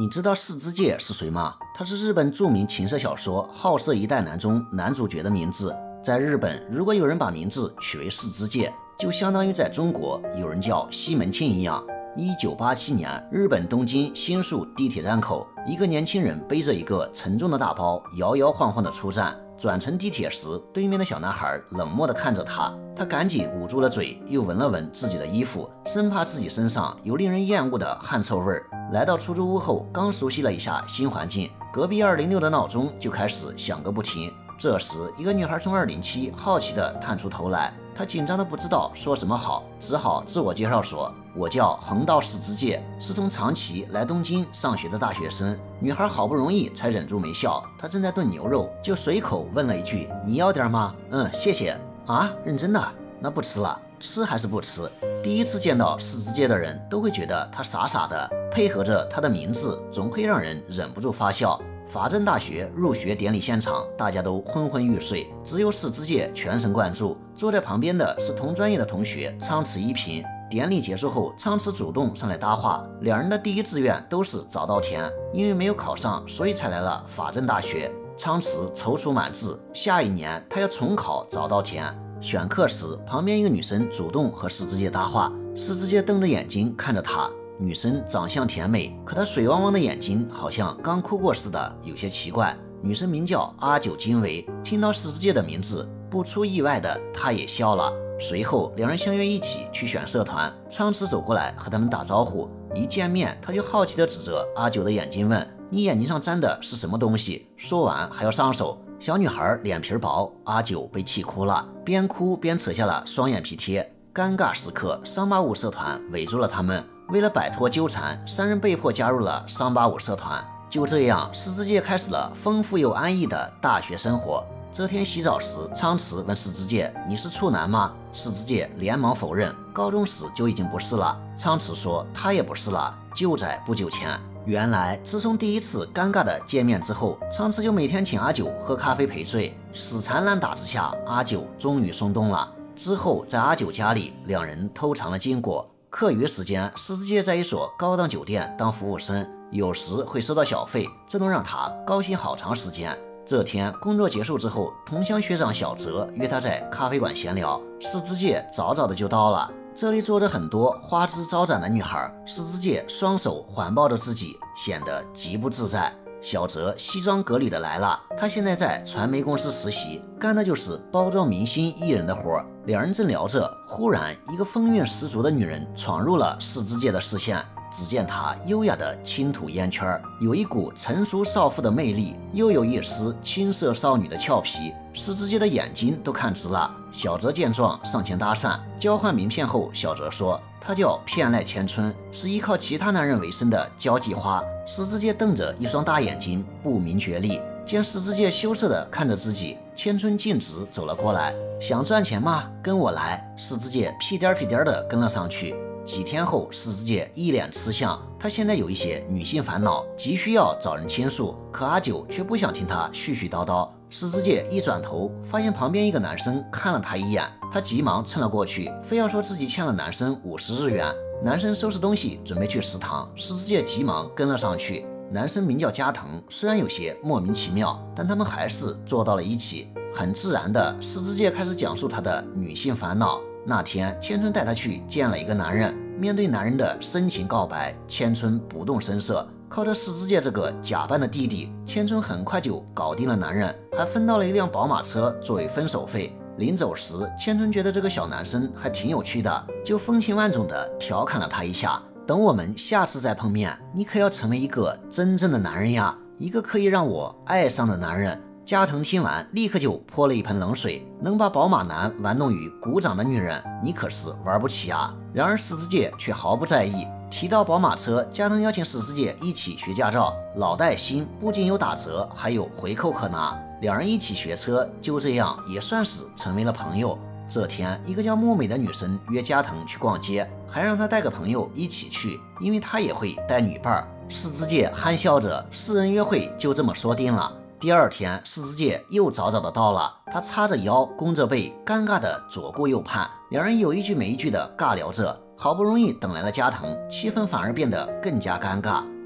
你知道世之介是谁吗？他是日本著名情色小说《好色一代男》中男主角的名字。在日本，如果有人把名字取为世之介，就相当于在中国有人叫西门庆一样。1987年，日本东京新宿地铁站口，一个年轻人背着一个沉重的大包，摇摇晃晃地出站。转乘地铁时，对面的小男孩冷漠地看着他，他赶紧捂住了嘴，又闻了闻自己的衣服，生怕自己身上有令人厌恶的汗臭味儿。来到出租屋后，刚熟悉了一下新环境，隔壁206的闹钟就开始响个不停。这时，一个女孩从207好奇地探出头来，她紧张的不知道说什么好，只好自我介绍说：“我叫横道世之介，是从长崎来东京上学的大学生。”女孩好不容易才忍住没笑，她正在炖牛肉，就随口问了一句：“你要点吗？”“谢谢。”“啊，认真的？那不吃了，吃还是不吃？”第一次见到世之介的人都会觉得他傻傻的，配合着他的名字，总会让人忍不住发笑。法政大学入学典礼现场，大家都昏昏欲睡，只有世之介全神贯注。坐在旁边的是同专业的同学苍池一平。典礼结束后，苍池主动上来搭话，两人的第一志愿都是早稻田，因为没有考上，所以才来了法政大学。苍池踌躇满志，下一年他要重考早稻田。选课时，旁边一个女生主动和世之介搭话，世之介瞪着眼睛看着她。女生长相甜美，可她水汪汪的眼睛好像刚哭过似的，有些奇怪。女生名叫阿久金维，听到世之介的名字，不出意外的她也笑了。随后两人相约一起去选社团，苍池走过来和他们打招呼，一见面他就好奇地指着阿久的眼睛问：“你眼睛上沾的是什么东西？”说完还要上手。小女孩脸皮薄，阿久被气哭了，边哭边扯下了双眼皮贴。尴尬时刻，桑巴舞社团围住了他们。为了摆脱纠缠，三人被迫加入了桑巴舞社团。就这样，世之介开始了丰富又安逸的大学生活。这天洗澡时，苍池问世之介：“你是处男吗？”世之介连忙否认，高中时就已经不是了。苍池说他也不是了，就在不久前。原来，自从第一次尴尬的见面之后，苍池就每天请阿九喝咖啡赔罪。死缠烂打之下，阿九终于松动了。之后，在阿九家里，两人偷尝了禁果。课余时间，世之介在一所高档酒店当服务生，有时会收到小费，这能让他高兴好长时间。这天工作结束之后，同乡学长小泽约他在咖啡馆闲聊，世之介早早的就到了。这里坐着很多花枝招展的女孩，世之介双手环抱着自己，显得极不自在。小泽西装革履的来了，他现在在传媒公司实习，干的就是包装明星艺人的活。两人正聊着，忽然一个风韵十足的女人闯入了世之介的视线。只见她优雅的轻吐烟圈，有一股成熟少妇的魅力，又有一丝青涩少女的俏皮。世之介的眼睛都看直了。小泽见状上前搭讪，交换名片后，小泽说他叫片濑千春，是依靠其他男人为生的交际花。世之介瞪着一双大眼睛，不明觉厉。见世之介羞涩地看着自己，千春径直走了过来，想赚钱吗？跟我来。世之介屁颠屁颠地跟了上去。几天后，世之介一脸吃相，他现在有一些女性烦恼，急需要找人倾诉，可阿九却不想听他絮絮叨叨。世之介一转头，发现旁边一个男生看了他一眼，他急忙蹭了过去，非要说自己欠了男生50日元。男生收拾东西准备去食堂，世之介急忙跟了上去。男生名叫加藤，虽然有些莫名其妙，但他们还是坐到了一起。很自然的，世之介开始讲述他的女性烦恼。那天，千春带他去见了一个男人，面对男人的深情告白，千春不动声色。靠着世之介这个假扮的弟弟，千春很快就搞定了男人，还分到了一辆宝马车作为分手费。临走时，千春觉得这个小男生还挺有趣的，就风情万种的调侃了他一下：“等我们下次再碰面，你可要成为一个真正的男人呀，一个可以让我爱上的男人。”加藤听完，立刻就泼了一盆冷水。能把宝马男玩弄于股掌的女人，你可是玩不起啊！然而世之介却毫不在意。提到宝马车，加藤邀请世之介一起学驾照，老带新不仅有打折，还有回扣可拿。两人一起学车，就这样也算是成为了朋友。这天，一个叫木美的女生约加藤去逛街，还让他带个朋友一起去，因为他也会带女伴。世之介憨笑着，4人约会就这么说定了。第二天，世之介又早早的到了，他叉着腰，弓着背，尴尬的左顾右盼，两人有一句没一句的尬聊着。好不容易等来了加藤，气氛反而变得更加尴尬。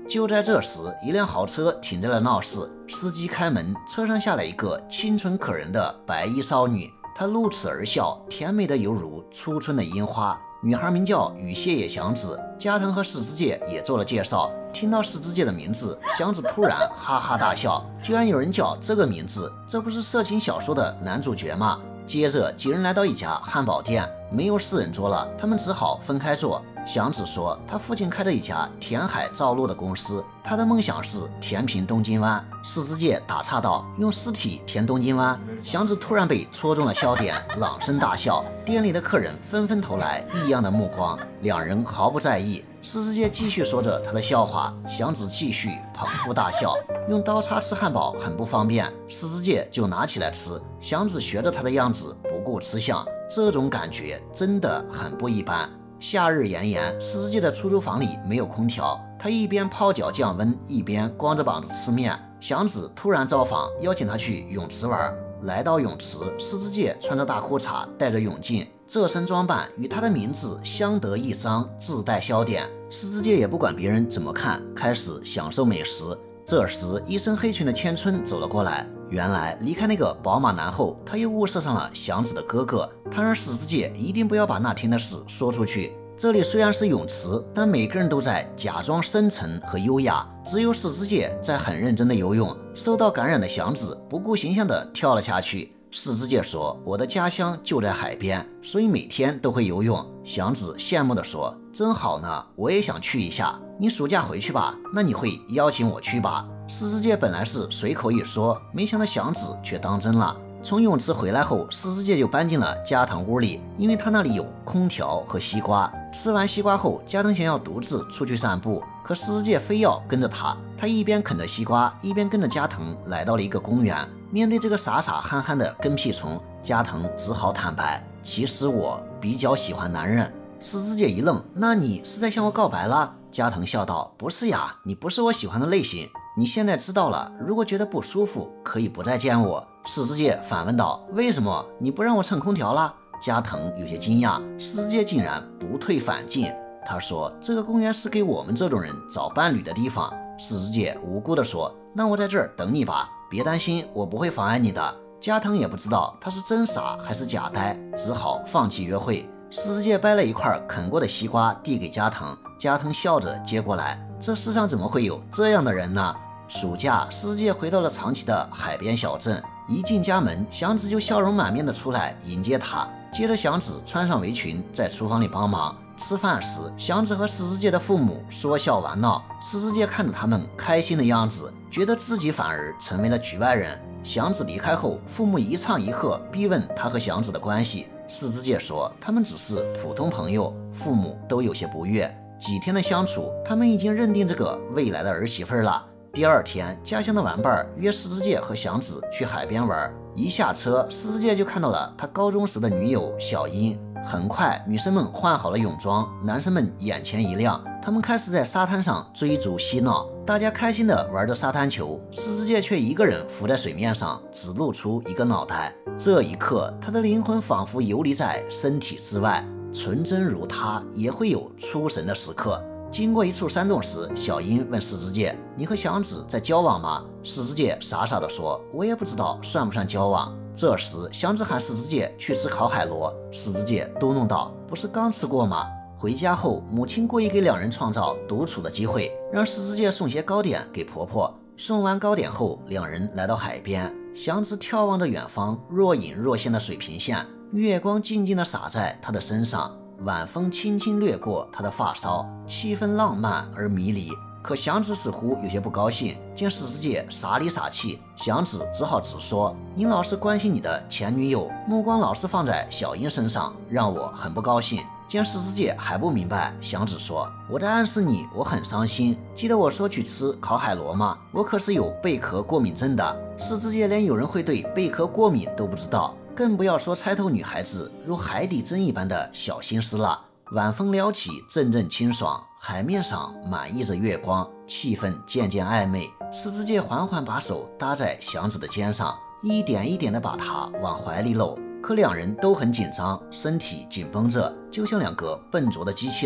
就在这时，一辆豪车停在了闹市，司机开门，车上下来一个清纯可人的白衣少女，她露齿而笑，甜美的犹如初春的樱花。女孩名叫羽谢野祥子，加藤和石之介也做了介绍。听到石之介的名字，祥子突然哈哈大笑，居然有人叫这个名字，这不是色情小说的男主角吗？接着几人来到一家汉堡店，没有4人桌了，他们只好分开坐。祥子说他父亲开着一家填海造陆的公司，他的梦想是填平东京湾。石之介打岔道，用尸体填东京湾。祥子突然被戳中了笑点，朗声大笑，店里的客人纷纷投来异样的目光，两人毫不在意。石之介继续说着他的笑话，祥子继续捧腹大笑。用刀叉吃汉堡很不方便，石之介就拿起来吃，祥子学着他的样子不顾吃相，这种感觉真的很不一般。夏日炎炎，石之介的出租房里没有空调，他一边泡脚降温，一边光着膀子吃面。祥子突然造访，邀请他去泳池玩。来到泳池，石之介穿着大裤衩，戴着泳镜，这身装扮与他的名字相得益彰，自带笑点。石之介也不管别人怎么看，开始享受美食。这时，一身黑裙的千春走了过来。原来离开那个宝马男后，他又物色上了祥子的哥哥。他让石之介一定不要把那天的事说出去。这里虽然是泳池，但每个人都在假装深沉和优雅，只有石之介在很认真的游泳。受到感染的祥子不顾形象的跳了下去。石之介说：“我的家乡就在海边，所以每天都会游泳。”祥子羡慕地说：“真好呢，我也想去一下。你暑假回去吧，那你会邀请我去吧？”石之介本来是随口一说，没想到祥子却当真了。从泳池回来后，石之介就搬进了加藤屋里，因为他那里有空调和西瓜。吃完西瓜后，加藤想要独自出去散步，可石之介非要跟着他。他一边啃着西瓜，一边跟着加藤来到了一个公园。面对这个傻傻憨憨的跟屁虫，加藤只好坦白：“其实我比较喜欢男人。”石之介一愣：“那你是在向我告白了？”加藤笑道：“不是呀，你不是我喜欢的类型。你现在知道了，如果觉得不舒服，可以不再见我。”石之介反问道：“为什么你不让我乘空调了？”加藤有些惊讶，石之介竟然不退反进。他说：“这个公园是给我们这种人找伴侣的地方。”石之介无辜地说：“那我在这儿等你吧，别担心，我不会妨碍你的。”加藤也不知道他是真傻还是假呆，只好放弃约会。石之介掰了一块啃过的西瓜递给加藤，加藤笑着接过来。这世上怎么会有这样的人呢？暑假，石之介回到了长崎的海边小镇。一进家门，祥子就笑容满面的出来迎接他。接着，祥子穿上围裙，在厨房里帮忙。吃饭时，祥子和石之介的父母说笑玩闹。石之介看着他们开心的样子，觉得自己反而成为了局外人。祥子离开后，父母一唱一和逼问他和祥子的关系。石之介说他们只是普通朋友，父母都有些不悦。几天的相处，他们已经认定这个未来的儿媳妇了。第二天，家乡的玩伴约石之介和祥子去海边玩。一下车，石之介就看到了他高中时的女友小樱。很快，女生们换好了泳装，男生们眼前一亮，他们开始在沙滩上追逐嬉闹，大家开心地玩着沙滩球，石之介却一个人浮在水面上，只露出一个脑袋。这一刻，他的灵魂仿佛游离在身体之外，纯真如他，也会有出神的时刻。经过一处山洞时，小樱问石之介：“你和祥子在交往吗？”石之介傻傻地说：“我也不知道算不算交往。”这时，祥子喊石之介去吃烤海螺，石之介嘟哝道：“不是刚吃过吗？”回家后，母亲故意给两人创造独处的机会，让石之介送些糕点给婆婆。送完糕点后，两人来到海边，祥子眺望着远方若隐若现的水平线，月光静静地洒在他的身上。晚风轻轻掠过他的发梢，气氛浪漫而迷离。可祥子似乎有些不高兴，见石之介傻里傻气，祥子只好直说：“你老是关心你的前女友，目光老是放在小樱身上，让我很不高兴。”见石之介还不明白，祥子说：“我在暗示你，我很伤心。记得我说去吃烤海螺吗？我可是有贝壳过敏症的。”石之介连有人会对贝壳过敏都不知道，更不要说猜透女孩子如海底针一般的小心思了。晚风撩起，阵阵清爽，海面上满溢着月光，气氛渐渐暧昧。石之介缓缓把手搭在祥子的肩上，一点一点地把她往怀里搂。可两人都很紧张，身体紧绷着，就像两个笨拙的机器人。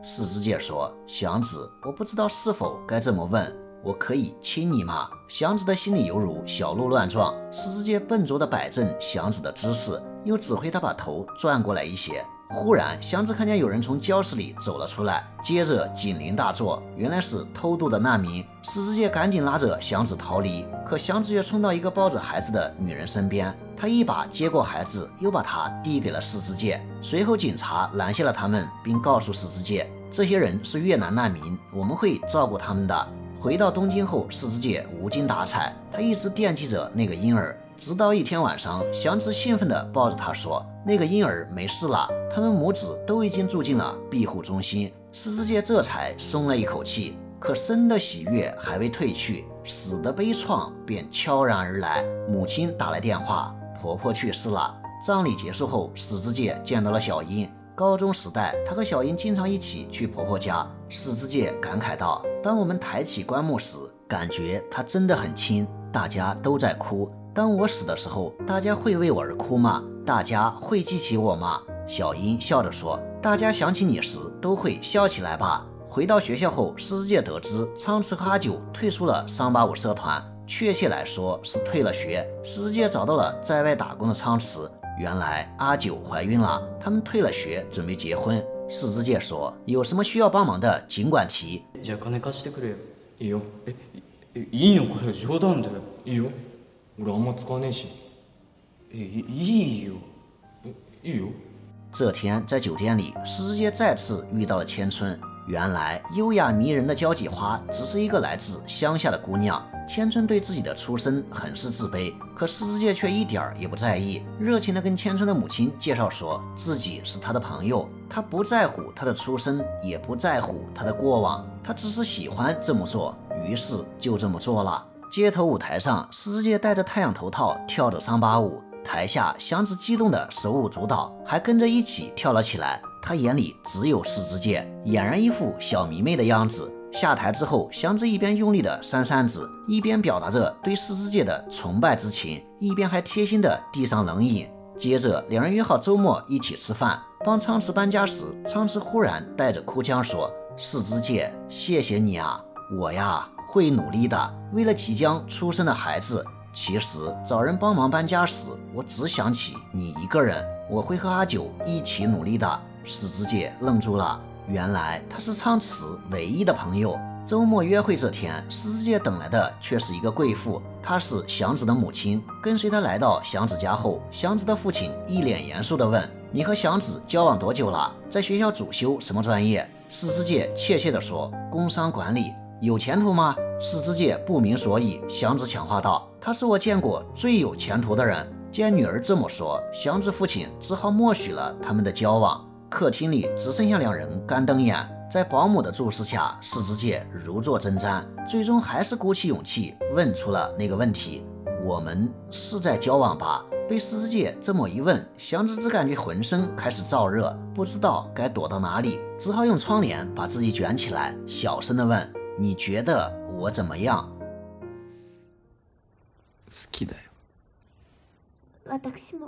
世之介说：“祥子，我不知道是否该这么问，我可以亲你吗？”祥子的心里犹如小鹿乱撞。世之介笨拙地摆正祥子的姿势，又指挥他把头转过来一些。忽然，祥子看见有人从教室里走了出来，接着警铃大作，原来是偷渡的难民。世之介赶紧拉着祥子逃离，可祥子却冲到一个抱着孩子的女人身边，他一把接过孩子，又把它递给了世之介。随后，警察拦下了他们，并告诉世之介，这些人是越南难民，我们会照顾他们的。回到东京后，世之介无精打采，他一直惦记着那个婴儿。直到一天晚上，祥子兴奋地抱着他说：“那个婴儿没事了，他们母子都已经住进了庇护中心。”世之介这才松了一口气。可生的喜悦还未褪去，死的悲怆便悄然而来。母亲打来电话，婆婆去世了。葬礼结束后，世之介见到了小英。高中时代，他和小英经常一起去婆婆家。世之介感慨道：“当我们抬起棺木时，感觉它真的很轻，大家都在哭。当我死的时候，大家会为我而哭吗？大家会记起我吗？”小英笑着说：“大家想起你时都会笑起来吧。”回到学校后，世之介得知苍池和阿九退出了385社团，确切来说是退了学。世之介找到了在外打工的苍池，原来阿九怀孕了，他们退了学，准备结婚。世之介说：“有什么需要帮忙的，尽管提。” じゃあ金貸してくれよ。いいよ。いいのかよ。冗談だよ。いいよ。俺あんま使わねえし。いいよ。いいよ。 这天在酒店里，世之介再次遇到了千春。原来优雅迷人的交际花只是一个来自乡下的姑娘。千春对自己的出身很是自卑，可世之介却一点也不在意，热情地跟千春的母亲介绍说自己是他的朋友。他不在乎他的出身，也不在乎他的过往，他只是喜欢这么做，于是就这么做了。街头舞台上，世之介戴着太阳头套跳着桑巴舞，台下祥子激动的手舞足蹈，还跟着一起跳了起来。他眼里只有世之介，俨然一副小迷妹的样子。下台之后，祥子一边用力的扇扇子，一边表达着对世之介的崇拜之情，一边还贴心的递上冷饮。接着两人约好周末一起吃饭。帮苍池搬家时，苍池忽然带着哭腔说：“世之介，谢谢你啊，我呀会努力的，为了即将出生的孩子。其实找人帮忙搬家时，我只想起你一个人，我会和阿九一起努力的。”世之介愣住了，原来他是苍池唯一的朋友。周末约会这天，世之介等来的却是一个贵妇，她是祥子的母亲。跟随他来到祥子家后，祥子的父亲一脸严肃地问：“你和祥子交往多久了？在学校主修什么专业？”世之介怯怯地说：“工商管理。”有前途吗？世之介不明所以。祥子强化道：“他是我见过最有前途的人。”见女儿这么说，祥子父亲只好默许了他们的交往。客厅里只剩下两人干瞪眼，在保姆的注视下，世之介如坐针毡，最终还是鼓起勇气问出了那个问题：“我们是在交往吧？”被世之介这么一问，祥子只感觉浑身开始燥热，不知道该躲到哪里，只好用窗帘把自己卷起来，小声地问：“你觉得我怎么样？” 好きだよ。 私も。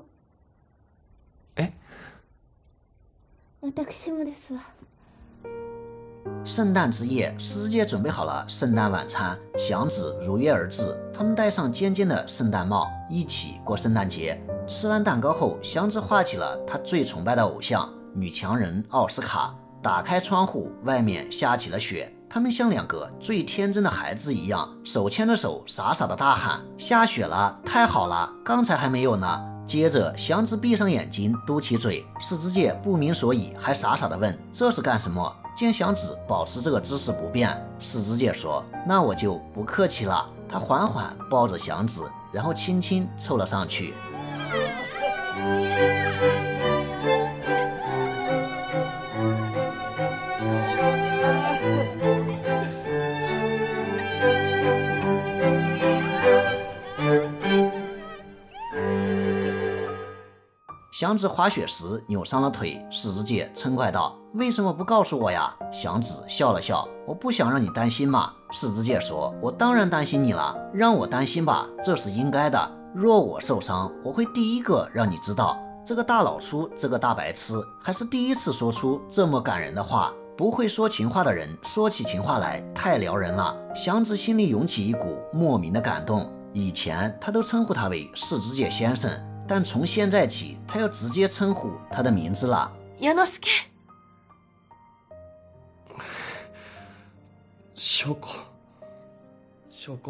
私もですわ。 圣诞之夜，世之介准备好了圣诞晚餐，祥子如约而至。他们戴上尖尖的圣诞帽，一起过圣诞节。吃完蛋糕后，祥子画起了他最崇拜的偶像女强人奥斯卡。打开窗户，外面下起了雪。他们像两个最天真的孩子一样，手牵着手，傻傻的大喊：“下雪了，太好了！刚才还没有呢。”接着，祥子闭上眼睛，嘟起嘴。世之介不明所以，还傻傻的问：“这是干什么？”见祥子保持这个姿势不变，世之介说：“那我就不客气了。”他缓缓抱着祥子，然后轻轻凑了上去。祥子滑雪时扭伤了腿，世之介嗔怪道：“为什么不告诉我呀？”祥子笑了笑：“我不想让你担心嘛。”世之介说：“我当然担心你了，让我担心吧，这是应该的。若我受伤，我会第一个让你知道。”这个大老粗，这个大白痴，还是第一次说出这么感人的话。 不会说情话的人说起情话来太撩人了。祥子心里涌起一股莫名的感动。以前他都称呼他为世之介先生，但从现在起他要直接称呼他的名字了。 与之助。 翔子。翔子。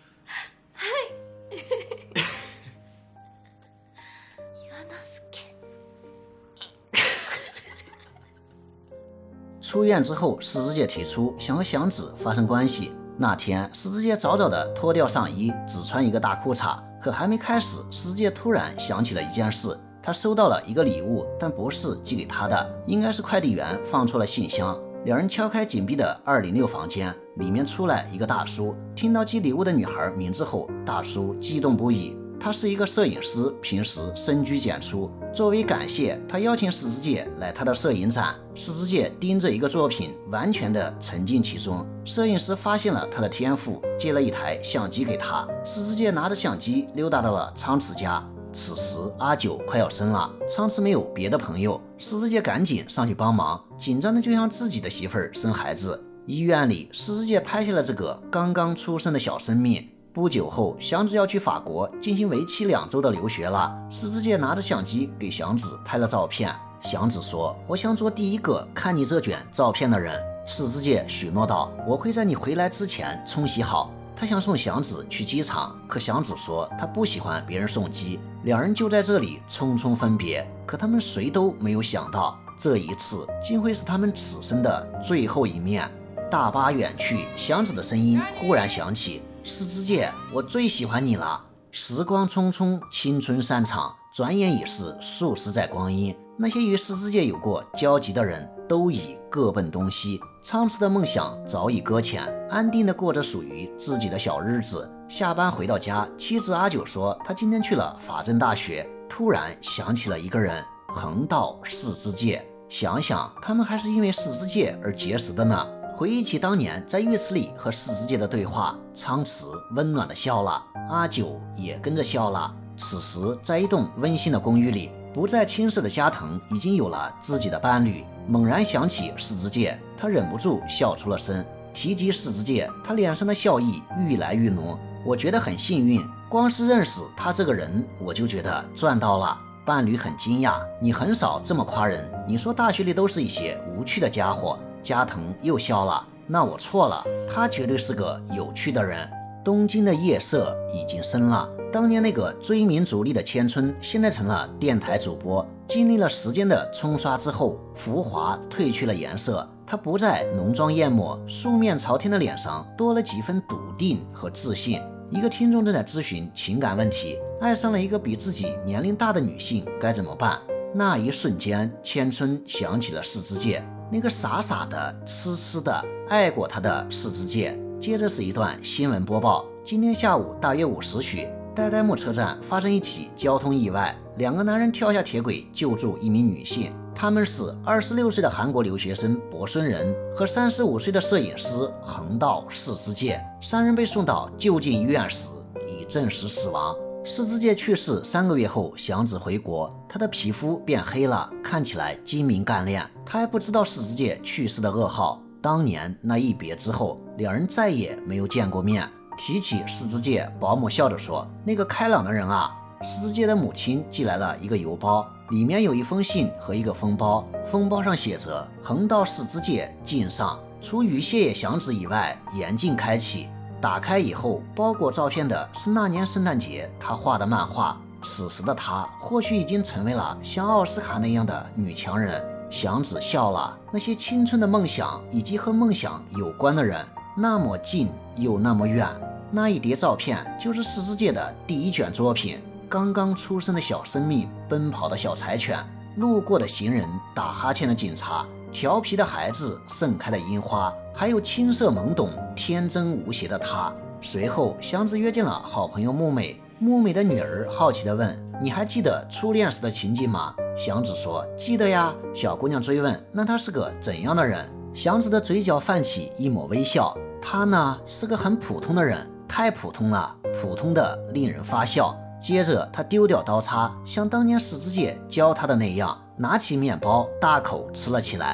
出院之后，世之介提出想和祥子发生关系。那天，世之介早早的脱掉上衣，只穿一个大裤衩。可还没开始，世之介突然想起了一件事：他收到了一个礼物，但不是寄给他的，应该是快递员放错了信箱。两人敲开紧闭的206房间，里面出来一个大叔。听到寄礼物的女孩名字后，大叔激动不已。他是一个摄影师，平时深居简出。作为感谢，他邀请世之介来他的摄影展。世之介盯着一个作品，完全的沉浸其中。摄影师发现了他的天赋，借了一台相机给他。世之介拿着相机溜达到了苍池家。此时阿九快要生了，苍池没有别的朋友，世之介赶紧上去帮忙，紧张的就像自己的媳妇儿生孩子。医院里，世之介拍下了这个刚刚出生的小生命。不久后，祥子要去法国进行为期2周的留学了。世之介拿着相机给祥子拍了照片。祥子说：“我想做第一个看你这卷照片的人。”世之介许诺道：“我会在你回来之前冲洗好。”他想送祥子去机场，可祥子说他不喜欢别人送机。两人就在这里匆匆分别。可他们谁都没有想到，这一次竟会是他们此生的最后一面。大巴远去，祥子的声音忽然响起。世之介，我最喜欢你了。时光匆匆，青春散场，转眼已是数十载光阴。那些与世之介有过交集的人都已各奔东西，苍池的梦想早已搁浅，安定地过着属于自己的小日子。下班回到家，妻子阿九说他今天去了法政大学，突然想起了一个人，横道世之介。想想他们还是因为世之介而结识的呢。回忆起当年在浴池里和世之介的对话，苍池温暖的笑了，阿九也跟着笑了。此时，在一栋温馨的公寓里，不再青涩的加藤已经有了自己的伴侣。猛然想起世之介，他忍不住笑出了声。提及世之介，他脸上的笑意愈来愈浓。我觉得很幸运，光是认识他这个人，我就觉得赚到了。伴侣很惊讶，你很少这么夸人，你说大学里都是一些无趣的家伙。加藤又笑了，那我错了，他绝对是个有趣的人。东京的夜色已经深了，当年那个追名逐利的千春，现在成了电台主播。经历了时间的冲刷之后，浮华褪去了颜色，他不再浓妆艳抹，素面朝天的脸上多了几分笃定和自信。一个听众正在咨询情感问题，爱上了一个比自己年龄大的女性该怎么办？那一瞬间，千春想起了世之介，那个傻傻的、痴痴的爱过他的世之介。接着是一段新闻播报：今天下午大约5时许，代代木车站发生一起交通意外，2个男人跳下铁轨救助一名女性，他们是26岁的韩国留学生柏孙仁和35岁的摄影师横道世之介。3人被送到就近医院时已证实死亡。世之介去世3个月后，祥子回国，他的皮肤变黑了，看起来精明干练。他还不知道世之介去世的噩耗。当年那一别之后，2人再也没有见过面。提起世之介，保姆笑着说：“那个开朗的人啊。”世之介的母亲寄来了一个邮包，里面有一封信和一个封包，封包上写着“横道世之介敬上”，除与谢野祥子以外，严禁开启。打开以后，包裹照片的是那年圣诞节他画的漫画。此时的他或许已经成为了像奥斯卡那样的女强人。祥子笑了，那些青春的梦想以及和梦想有关的人，那么近又那么远。那一叠照片就是世之介的第1卷作品，刚刚出生的小生命，奔跑的小柴犬，路过的行人，打哈欠的警察，调皮的孩子，盛开的樱花，还有青涩懵懂、天真无邪的他。随后，祥子约见了好朋友木美。木美的女儿好奇地问：“你还记得初恋时的情景吗？”祥子说：“记得呀。”小姑娘追问：“那他是个怎样的人？”祥子的嘴角泛起一抹微笑：“他呢，是个很普通的人，太普通了，普通的令人发笑。”接着，他丢掉刀叉，像当年世之介教他的那样，拿起面包大口吃了起来。回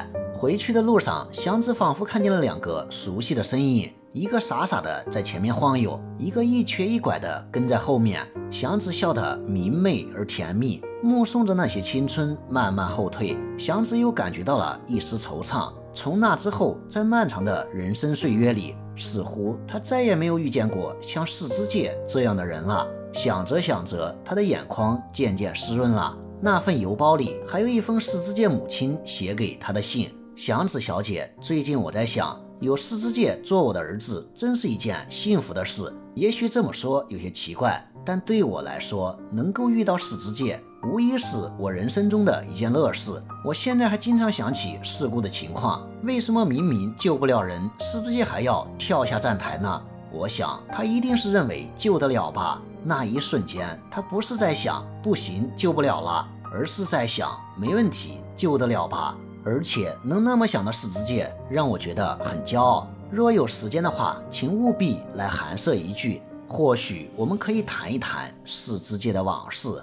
回去的路上，祥子仿佛看见了2个熟悉的身影，一个傻傻的在前面晃悠，一个一瘸一拐的跟在后面。祥子笑得明媚而甜蜜，目送着那些青春慢慢后退，祥子又感觉到了一丝惆怅。从那之后，在漫长的人生岁月里，似乎他再也没有遇见过像世之介这样的人了。想着想着，他的眼眶渐渐湿润了。那份邮包里还有一封世之介母亲写给他的信。祥子小姐，最近我在想，有世之介做我的儿子，真是一件幸福的事。也许这么说有些奇怪，但对我来说，能够遇到世之介，无疑是我人生中的一件乐事。我现在还经常想起事故的情况，为什么明明救不了人，世之介还要跳下站台呢？我想他一定是认为救得了吧。那一瞬间，他不是在想不行救不了了，而是在想没问题救得了吧。而且能那么想的世之介让我觉得很骄傲。若有时间的话，请务必来寒舍一聚，或许我们可以谈一谈世之介的往事。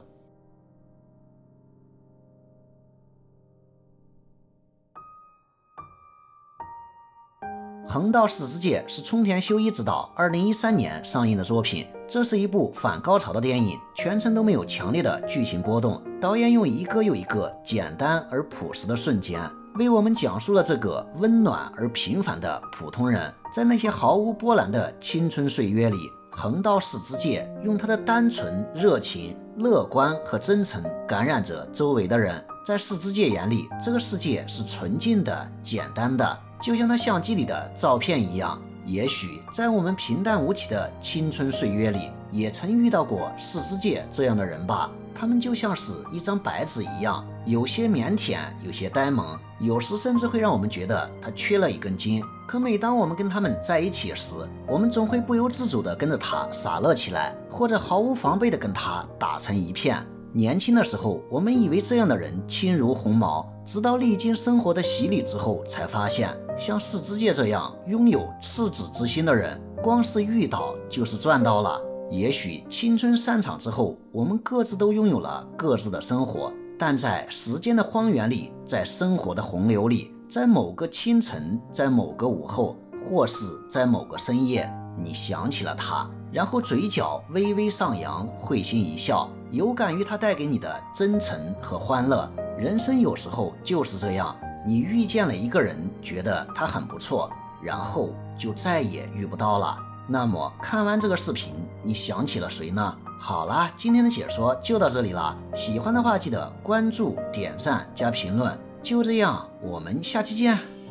横道世之介是冲田修一执导2013年上映的作品，这是一部反高潮的电影，全程都没有强烈的剧情波动。导演用一个又一个简单而朴实的瞬间，为我们讲述了这个温暖而平凡的普通人，在那些毫无波澜的青春岁月里，横道世之介用他的单纯、热情、乐观和真诚感染着周围的人。在世之介眼里，这个世界是纯净的、简单的，就像他相机里的照片一样。也许在我们平淡无奇的青春岁月里，也曾遇到过世之介这样的人吧。他们就像是一张白纸一样，有些腼腆，有些呆萌，有时甚至会让我们觉得他缺了一根筋。可每当我们跟他们在一起时，我们总会不由自主地跟着他傻乐起来，或者毫无防备地跟他打成一片。年轻的时候，我们以为这样的人轻如鸿毛，直到历经生活的洗礼之后，才发现像世之介这样拥有赤子之心的人，光是遇到就是赚到了。也许青春散场之后，我们各自都拥有了各自的生活，但在时间的荒原里，在生活的洪流里，在某个清晨，在某个午后，或是在某个深夜，你想起了他，然后嘴角微微上扬，会心一笑，有感于他带给你的真诚和欢乐。人生有时候就是这样，你遇见了一个人，觉得他很不错，然后就再也遇不到了。那么看完这个视频，你想起了谁呢？好啦，今天的解说就到这里了，喜欢的话记得关注、点赞加评论。就这样，我们下期见。